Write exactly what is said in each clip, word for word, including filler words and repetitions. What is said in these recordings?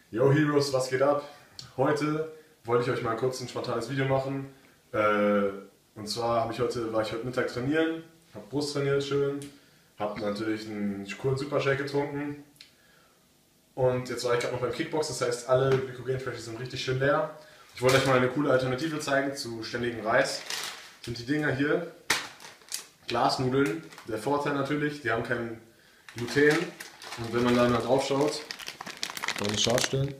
Yo Heroes, was geht ab? Heute wollte ich euch mal kurz ein spontanes Video machen. Äh, und zwar habe ich heute, war ich heute Mittag trainieren, habe Brust trainiert schön, habe natürlich einen coolen Supershake getrunken und jetzt war ich gerade noch beim Kickbox, das heißt alle Glykogenflächen sind richtig schön leer. Ich wollte euch mal eine coole Alternative zeigen zu ständigem Reis. Das sind die Dinger hier, Glasnudeln. Der Vorteil natürlich, die haben kein Gluten und wenn man da mal drauf schaut, kann ich scharf stellen.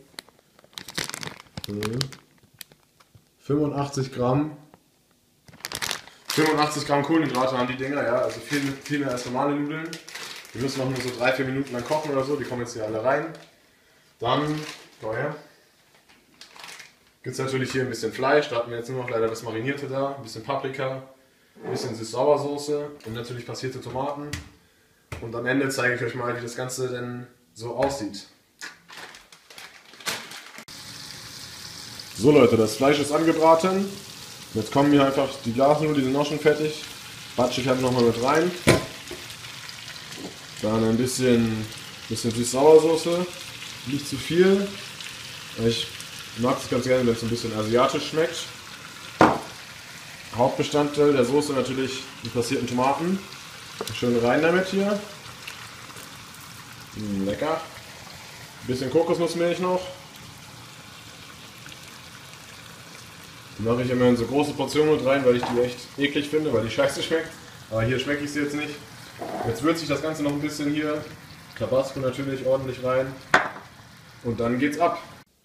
fünfundachtzig Gramm. fünfundachtzig Gramm Kohlenhydrate haben die Dinger, ja, also viel, viel mehr als normale Nudeln. Die müssen noch nur so drei vier Minuten lang kochen oder so, die kommen jetzt hier alle rein. Dann, komm her. Gibt es natürlich hier ein bisschen Fleisch, da hatten wir jetzt nur noch leider das Marinierte da, ein bisschen Paprika, ein bisschen Süß-Sauersoße und natürlich passierte Tomaten. Und am Ende zeige ich euch mal, wie das Ganze denn so aussieht. So Leute, das Fleisch ist angebraten. Jetzt kommen hier einfach die Glasnudeln, die sind auch schon fertig. Batsche ich halt nochmal mit rein. Dann ein bisschen, bisschen Süß-Sauersoße. Nicht zu viel. Ich mag es ganz gerne, wenn es ein bisschen asiatisch schmeckt. Hauptbestandteil der Soße natürlich die passierten Tomaten. Schön rein damit hier. Lecker. Ein bisschen Kokosnussmilch noch. Die mache ich immer in so große Portionen mit rein, weil ich die echt eklig finde, weil die scheiße schmeckt. Aber hier schmecke ich sie jetzt nicht. Jetzt würze ich das Ganze noch ein bisschen hier. Tabasco natürlich ordentlich rein. Und dann geht's ab.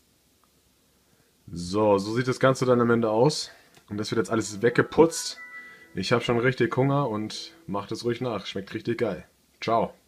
So, so sieht das Ganze dann am Ende aus. Und das wird jetzt alles weggeputzt. Ich habe schon richtig Hunger und macht es ruhig nach. Schmeckt richtig geil. Ciao.